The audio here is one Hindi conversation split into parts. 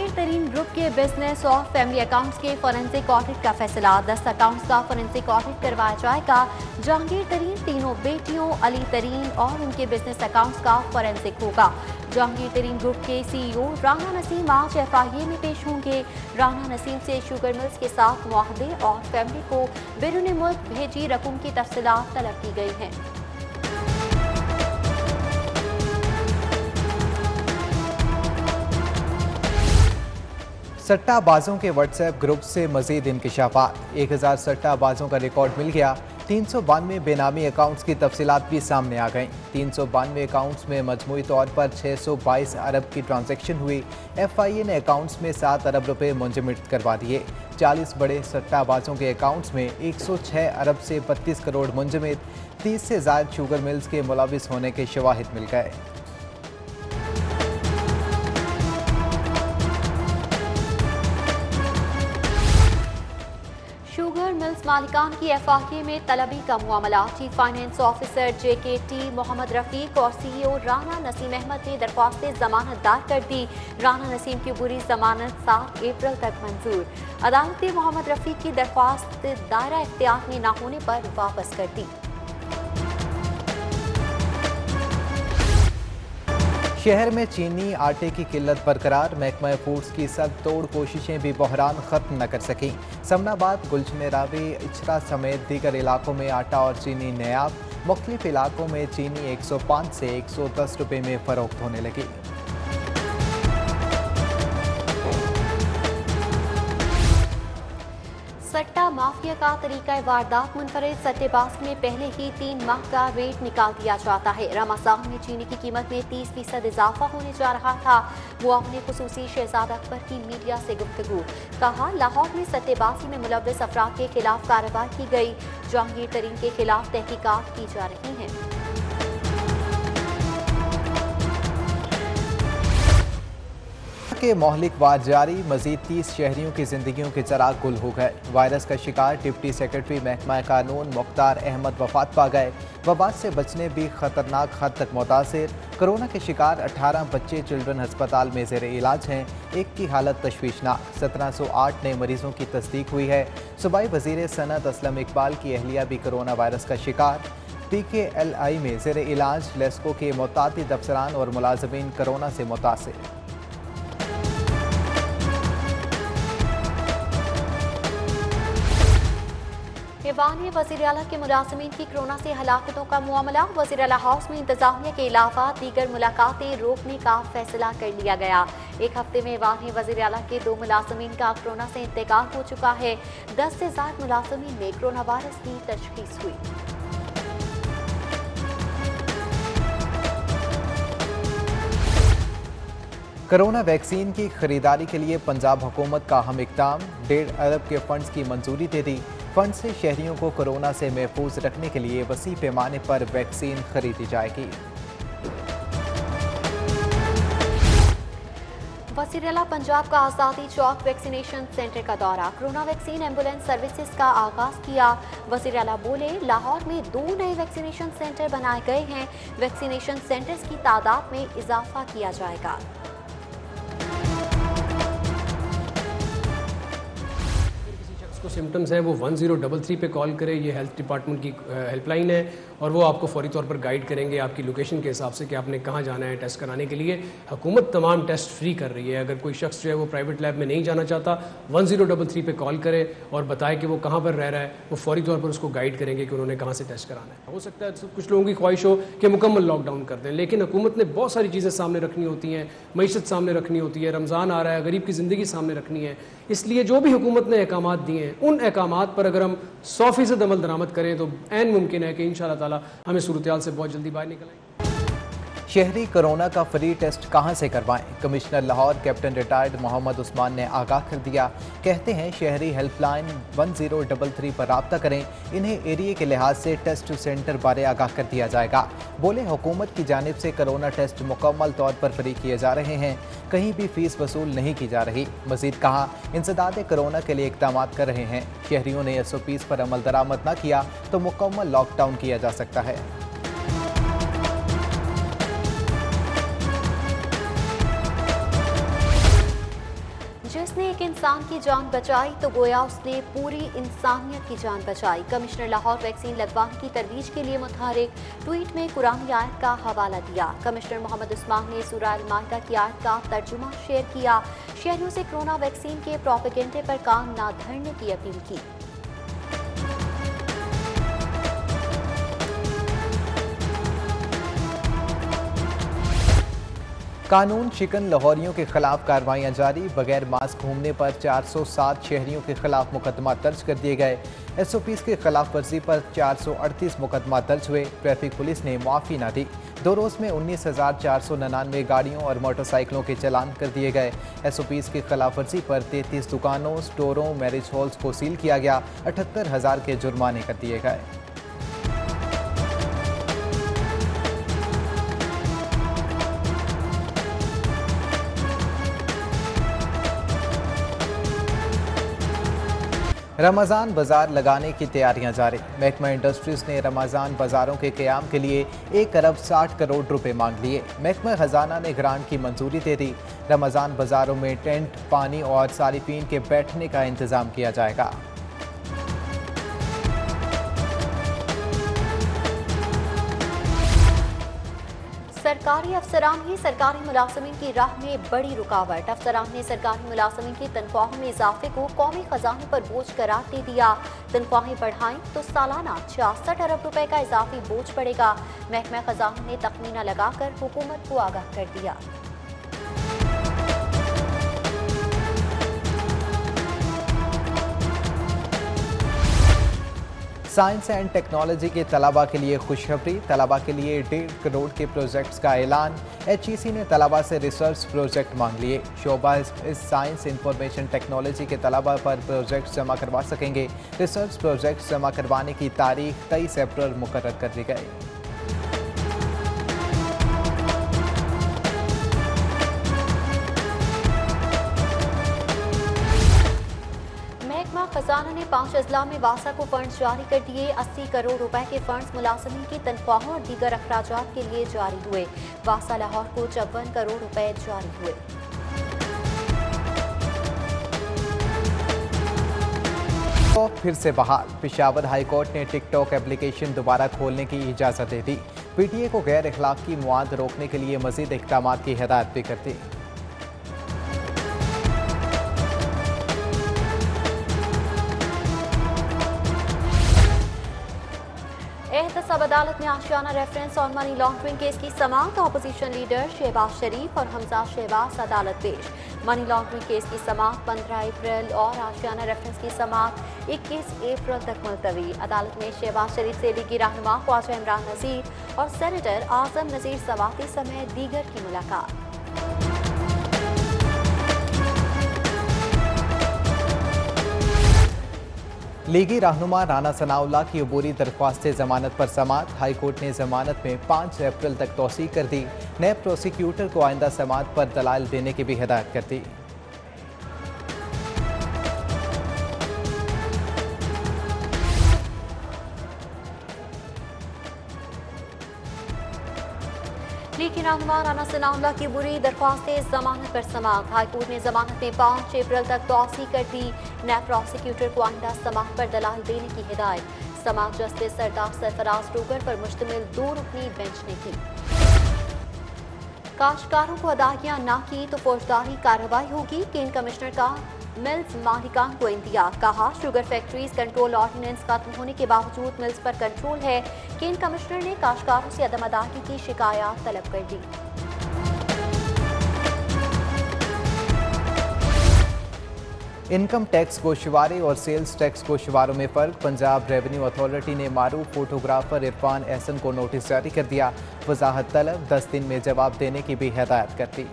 जहांगीर तरीन ग्रुप के बिजनेस और फैमिली अकाउंट्स के फोरेंसिक ऑडिट का फैसला। 10 अकाउंट्स का फोरेंसिक ऑडिट करवाया जाएगा। जहांगीर तरीन तीनों बेटियों अली तरीन और उनके बिजनेस अकाउंट्स का फोरेंसिक होगा। जहांगीर तरीन ग्रुप के सीईओ राना नसीम आज एफआईए में पेश होंगे। राना नसीम से शुगर मिल्स के साथ मुआहदे और फैमिली को बैरून मुल्क भेजी रकम की तफसीलात तलब की गई हैं। सट्टाबाजों के व्हाट्सएप ग्रुप से मजीद इंकशाफात। 1000 सट्टाबाजों का रिकॉर्ड मिल गया। 392 बेनामी अकाउंट्स की तफसीलात भी सामने आ गईं। 392 अकाउंट्स में मजमूई तौर पर 622 अरब की ट्रांजैक्शन हुई। एफआईए ने अकाउंट्स में 7 अरब रुपए मुंजमद करवा दिए। 40 बड़े सट्टाबाजों के अकाउंट्स में 106 अरब से 32 करोड़ मुंजमद। 30 से ज़ायद शुगर मिल्स के मुलविस होने के शवाहिद मिल गए। शुगर मिल्स मालिकान की एफआईए में तलबी का मामला। Chief finance officer JKT Mohammad Rafiq और सीईओ राना नसीम अहमद ने दरख्वास्तें जमानतदार कर दी। राना नसीम की बुरी जमानत 7 अप्रैल तक मंजूर। अदालत ने मोहम्मद रफीक की दरख्वास्त दायरा इख्तियार में न होने पर वापस कर दी। शहर में चीनी आटे की किल्लत बरकरार। महकमा फूड्स की सब तोड़ कोशिशें भी बहरान खत्म न कर सकीं। समनाबाद, गुलशन रावी, इचरा समेत दीगर इलाकों में आटा और चीनी नायाब। मुख्तलिफ इलाकों में चीनी 105 से 110 रुपये में फरोख्त होने लगी। सट्टा माफिया का तरीका वारदात मुनफरिद सट्टेबाज में पहले ही 3 माह का रेट निकाल दिया जाता है। रमजान में चीनी की कीमत में 30% इजाफा होने जा रहा था। मुआविन ने खुसूसी शहजाद अकबर की मीडिया से गुफ्तगू। कहा, लाहौर में सट्टेबाजी में मुलव्वस अफराद के खिलाफ कार्रवाई की गई। जहांगीर तरीन के खिलाफ तहकीकात की जा रही हैं। के मोहलिक वार जारी। मजीद 30 शहरियों की जिंदगियों के चराग गुल हो गए। वायरस का शिकार डिप्टी सेक्रेटरी महकमा कानून मुख्तार अहमद वफात पा गए। वबा से बचने भी खतरनाक हद तक मुतासिर। कोरोना के शिकार 18 बच्चे चिल्ड्रन अस्पताल में ज़ेर इलाज हैं। एक की हालत तशवीशनाक। 1708 नए मरीजों की तस्दीक हुई है। सूबाई वजीर सनत असलम इकबाल की अहलिया भी कोरोना वायरस का शिकार। PKLI में ज़ेर इलाज। लेस्को के मुतादिद अफसरान और मुलाजमीन कोरोना से मुतासिर। ईवान वज़ीर आला के मुलाजमीन की कोरोना से हलाकतों का मामला। वज़ीर आला हाउस में इंतजामिया के अलावा दीगर मुलाकातें रोकने का फैसला कर लिया गया। एक हफ्ते में ईवान वज़ीर आला के 2 मुलाजमीन का कोरोना से इंतकाल हो चुका है। 10 से ज़ायद मुलाजमीन में कोरोना वायरस की तशखीस हुई। कोरोना वैक्सीन की खरीदारी के लिए पंजाब हुकूमत का अहम इक़दाम। 1.5 अरब के फंड्स की मंजूरी दे दी। फंड से शहरियों को कोरोना से महफूज रखने के लिए वसी पैमाने पर वैक्सीन खरीदी जाएगी। वज़ीर आला पंजाब का आज़ादी चौक वैक्सीनेशन सेंटर का दौरा। कोरोना वैक्सीन एम्बुलेंस सर्विसेज का आगाज किया। वज़ीर आला बोले, लाहौर में 2 नए वैक्सीनेशन सेंटर बनाए गए हैं। वैक्सीनेशन सेंटर्स की तादाद में इजाफा किया जाएगा। को सिम्टम्स हैं वो 1033 पे कॉल करें। ये हेल्थ डिपार्टमेंट की हेल्पलाइन है और वो आपको फौरी तौर पर गाइड करेंगे आपकी लोकेशन के हिसाब से कि आपने कहाँ जाना है टेस्ट कराने के लिए। हुकूमत तमाम टेस्ट फ्री कर रही है। अगर कोई शख्स जो है वो प्राइवेट लैब में नहीं जाना चाहता, 1033 पे कॉल करे और बताए कि वो कहाँ पर रह रहा है, वो फौरी तौर पर उसको गाइड करेंगे कि उन्होंने कहाँ से टेस्ट कराना है। हो सकता है कुछ लोगों की ख्वाहिश हो कि मुकम्मल लॉकडाउन कर दें, लेकिन हुकूमत ने बहुत सारी चीज़ें सामने रखनी होती हैं। मईशत सामने रखनी होती है, रमज़ान आ रहा है, गरीब की ज़िंदगी सामने रखनी है। इसलिए जो भी हुकूमत ने अहकामात दिए हैं, उन अहकामात पर अगर हम 100% अमल दरामद करें तो ऐन मुमकिन है कि इंशाअल्लाह ताला हमें सूरत-ए-हाल से बहुत जल्दी बाहर निकल आएंगे। शहरी कोरोना का फ्री टेस्ट कहां से करवाएं? Commissioner Lahore captain retired Mohammad Usman ने आगाह कर दिया। कहते हैं शहरी हेल्पलाइन 1033 पर राब्ता करें। इन्हें एरिया के लिहाज से टेस्ट सेंटर बारे आगाह कर दिया जाएगा। बोले, हुकूमत की जानिब से कोरोना टेस्ट मुकम्मल तौर पर फ्री किए जा रहे हैं। कहीं भी फीस वसूल नहीं की जा रही। मजीद कहा, इंसदाद कोरोना के लिए इकदाम कर रहे हैं। शहरियों ने SOPs पर अमल दरामद न किया तो मुकम्मल लॉकडाउन किया जा सकता है। एक इंसान की जान बचाई तो गोया उसने पूरी इंसानियत की जान बचाई। कमिश्नर लाहौर वैक्सीन लगवाने की तरवीज के लिए मुतहरिक ट्वीट में कुरानी आयत का हवाला दिया। कमिश्नर मोहम्मद उस्मान ने सूरह अल माइदा की आयत का तर्जुमा शेयर किया। शहरियों से कोरोना वैक्सीन के प्रोपेगेंडे पर कान न धरने की अपील की। कानून शिकन लाहौरियों के खिलाफ कार्रवाइयां जारी। बगैर मास्क घूमने पर 407 शहरियों के खिलाफ मुकदमा दर्ज कर दिए गए। SOPs के खिलाफ वर्जी पर 438 मुकदमा दर्ज हुए। ट्रैफिक पुलिस ने मुआफी न दी। 2 रोज में 19,499 गाड़ियों और मोटरसाइकिलों के चालान कर दिए गए। SOPs की खिलाफ वर्जी पर 33 दुकानों, स्टोरों, मैरिज हॉल्स को सील किया गया। 78,000 के जुर्माने कर दिए गए। रमज़ान बाजार लगाने की तैयारियां जारी। महकमा इंडस्ट्रीज ने रमज़ान बाजारों के क़याम के लिए 1 अरब 60 करोड़ रुपए मांग लिए। महकमा खजाना ने ग्रांट की मंजूरी दे दी। रमज़ान बाजारों में टेंट, पानी और सारिफीन के बैठने का इंतज़ाम किया जाएगा। सरकारी अफसरान ही सरकारी मुलाजमीन की राह में बड़ी रुकावट। अफसरान ने सरकारी मुलाजमीन की तनख्वाहों में इजाफे को कौमी खजाने पर बोझ करार दे दिया। तनख्वाहें बढ़ाएं तो सालाना 66 अरब रुपए का इजाफी बोझ पड़ेगा। महकमा खजाना ने तखमीना लगाकर हुकूमत को आगाह कर दिया। साइंस एंड टेक्नोलॉजी के तलबा के लिए खुशखबरी। तलबा के लिए 1.5 करोड़ के प्रोजेक्ट्स का ऐलान। HEC ने तलबा से रिसर्च प्रोजेक्ट मांग लिए। शोबा इस साइंस इंफॉर्मेशन टेक्नोलॉजी के तलबा पर प्रोजेक्ट्स जमा करवा सकेंगे। रिसर्च प्रोजेक्ट्स जमा करवाने की तारीख 23 अप्रैल मुकर्रर कर दी गई। खजाना ने 5 अजला में वासा को फंड जारी कर दिए। 80 करोड़ रुपए के फंड्स मुलाजमीन की तनख्वाहों और दीगर अखराजात के लिए जारी हुए। वासा लाहौर को 54 करोड़ रुपए जारी हुए। तो फिर से बहाल। पेशावर हाई कोर्ट ने टिकटॉक एप्लीकेशन दोबारा खोलने की इजाज़त दे दी। PTA को गैर अखलाकी मवाद रोकने के लिए मजीद इक़दाम की हिदायत भी कर दी। एहतसाब अदालत में आशियाना रेफरेंस और मनी लॉन्ड्रिंग केस की समाअत। अपोजिशन लीडर शहबाज शरीफ और हमजा शहबाज अदालत पेश। मनी लॉन्ड्रिंग केस की समाअत 15 अप्रैल और आशियाना रेफरेंस की समाअत 21 अप्रैल तक मुलतवी। अदालत में शहबाज शरीफ से लीगी रहनुमा ख्वाजा इमरान नज़ीर और सेनेटर आजम नज़ीर सवाती समेत दीगर की मुलाकात। लीगी रहनुमा राना सनाउल्लाह की अबूरी दरख्वास्त जमानत पर समाअत। हाई कोर्ट ने जमानत में 5 अप्रैल तक तोसी कर दी। नए प्रोसिक्यूटर को आइंदा समाअत पर दलाइल देने की भी हिदायत कर दी। लीगी रहनुमा राना सनाउल्लाह की बुरी दरख्वास्त जमानत पर समाअत। हाईकोर्ट ने जमानत में 5 अप्रैल तक तोसी कर दी। नए प्रोसिक्यूटर को आइंदा समाअत पर दलाइल देने की हिदायत। समाअत जस्टिस सरदार सरफराज डोगर पर मुश्तमिल 2 रुकनी बेंच ने की। काश्तकारों को अदायगियां ना की तो फौजदारी कार्रवाई होगी। केन कमिश्नर का मिल्स मालिकान को इंदिया। कहा शुगर फैक्ट्रीज कंट्रोल ऑर्डिनेंस खत्म होने के बावजूद मिल्स पर कंट्रोल है। केन कमिश्नर ने काश्तकारों से अदम अदायगी की शिकायत तलब कर दी। इनकम टैक्स गोशवारे और सेल्स टैक्स गोशवारों में फ़र्क। पंजाब रेवेन्यू अथॉरिटी ने मारूफ फोटोग्राफर इरफान एहसन को नोटिस जारी कर दिया। वजाहत तलब 10 दिन में जवाब देने की भी हिदायत कर दी।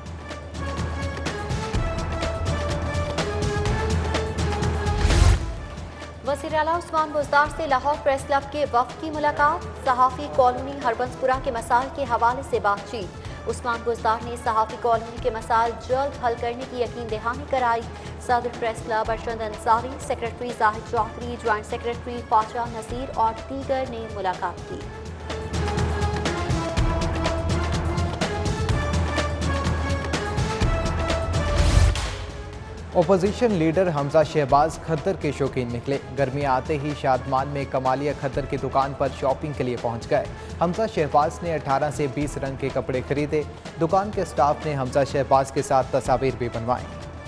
वज़ीर आला उस्मान बुज़दार से लाहौर प्रेस क्लब के वफ़द की मुलाकात। सहाफ़ी कॉलोनी हरबंसपुरा के मसाइल के हवाले से बातचीत। उस्मान बुज़दार ने सहाफ़ी कॉलोनी के मसाइल जल्द हल करने की यकीन दहानी कराई। सदर press club Arshad Ansari, secretary Zahid Chaudhry, joint secretary Khwaja Naseer और दीगर ने मुलाकात की। ओपोजिशन लीडर हमजा शहबाज खद्दर के शौकीन निकले। गर्मियां आते ही शादमान में कमालिया खद्दर की दुकान पर शॉपिंग के लिए पहुंच गए। हमजा शहबाज ने 18 से 20 रंग के कपड़े खरीदे। दुकान के स्टाफ ने हमजा शहबाज के साथ तस्वीर भी बनवाई।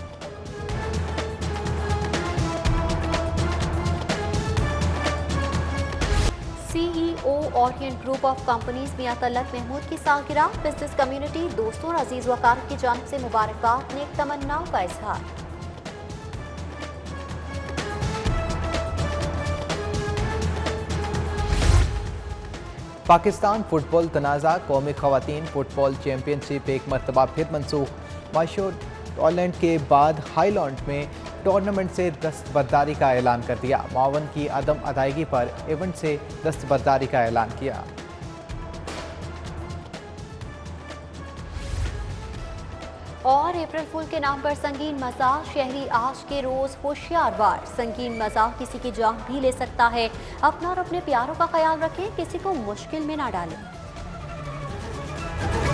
CEO Orient group of companies Mian Talat Mahmood की सालगिरह। बिजनेस कम्युनिटी, दोस्तों और अजीज वकार की जानिब से मुबारकबाद, नेक तमन्नाओं का इजहार। पाकिस्तान फुटबॉल तनाज़ा कौमी ख़वातीन फुटबॉल चैम्पियनशिप एक मरतबा फिर मनसूख। माशोलैंड के बाद हाईलैंड में टूर्नामेंट से दस्तबरदारी का ऐलान कर दिया। मावन की अदम अदायगी पर इवेंट से दस्तबरदारी का ऐलान किया। और अप्रैल फूल के नाम पर संगीन मजाक, शहरी आज के रोज होशियार बार। संगीन मजाक किसी की जान भी ले सकता है। अपना और अपने प्यारों का ख्याल रखें, किसी को मुश्किल में ना डालें।